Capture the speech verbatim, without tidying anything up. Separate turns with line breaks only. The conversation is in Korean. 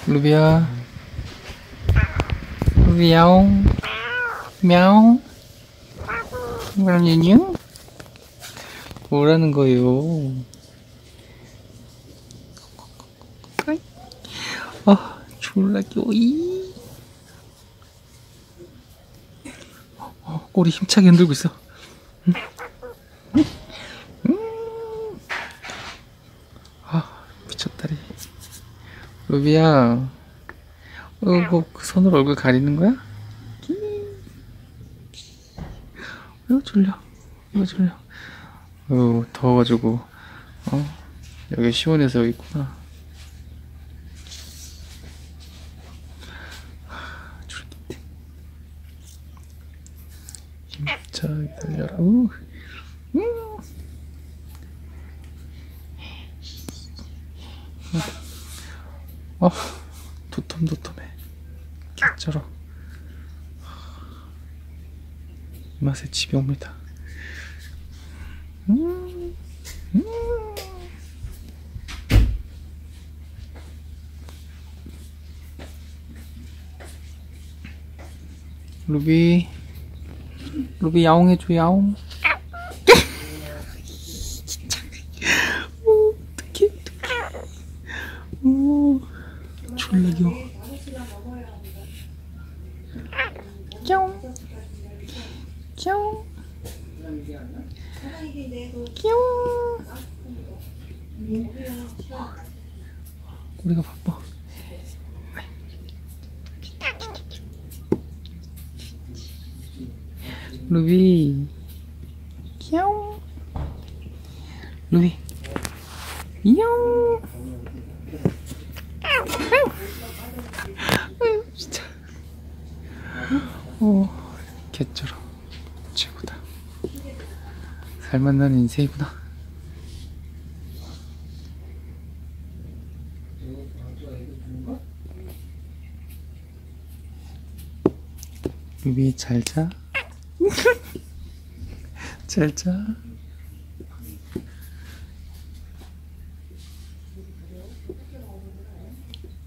루비야, 루비 야옹, мя옹, 뭐라느냐? 뭐라는 거예요? 아, 졸라 귀여이. 어, 꼬리 힘차게 흔들고 있어. 응? 응? 응? 아, 미쳤다리. 루비야, 어, 뭐, 그 손으로 얼굴 가리는 거야? 이거 졸려. 이거 졸려. 어, 더워가지고, 어, 여기 시원해서 여기 있구나. 졸깃해. 힘차게 달려라. 우. 우. 어, 도톰도톰해. 개쩔어. 이 맛에 집에 옵니다. 음, 음. 루비, 루비 야옹 해줘, 야옹. 진짜. 오, 어떡해, 어떡해. 오, 졸라 귀여워. 뿅, 뿅, 뿅. 우리가 바빠. 루비, 뿅. 루비, 뿅. 아유, 진짜. 어, 개쩔어. 최고다. 살 만나는 인생이구나. 루비 잘 자. 잘 자.